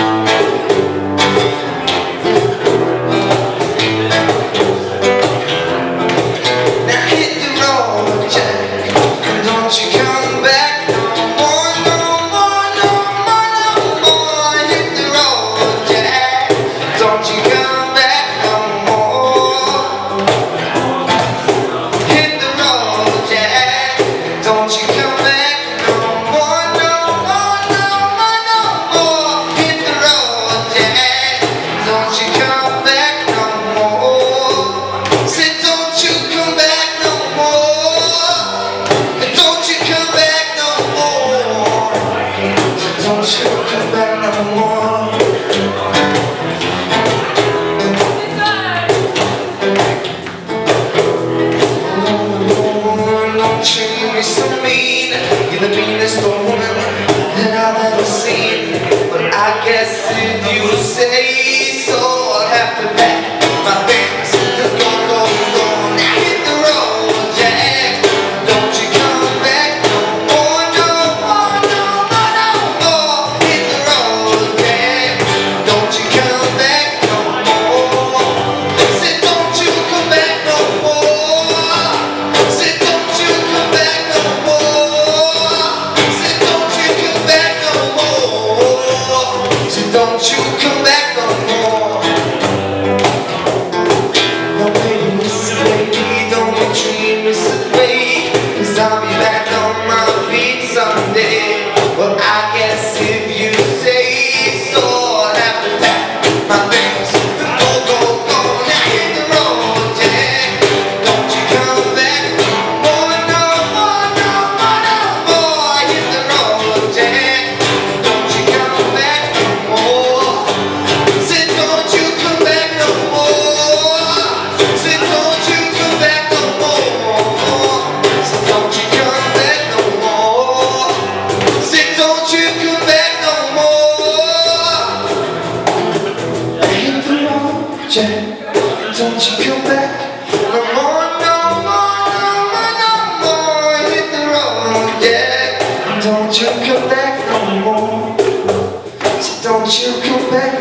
The meanest woman that I've ever seen. But I guess if you say so, I'll have to pack my things to go. Now hit the road, Jack. Don't you come back no more, no more, no more, no more. Hit the road, Jack. Don't you come back no more. Said don't you come back no more. Said don't you come back no more. Don't you come back no more. No, baby, listen, baby, don't you treat me so way, 'cause I'll be back on my feet someday. Well, I guess if you say so, I'll have to pack my things to go. Now hit the road, Jack. Don't you come back no more, no more, no more, no more. Hit the road, Jack. Don't you come back no more. Said don't you come back no more. Said don't you come back no more. Said don't you come back no more. Said don't you come back no more. Hit the road, Jack. Don't you come back no more, no more, no more, no more. Hit the road, Jack. Don't you come back no more. So don't you come back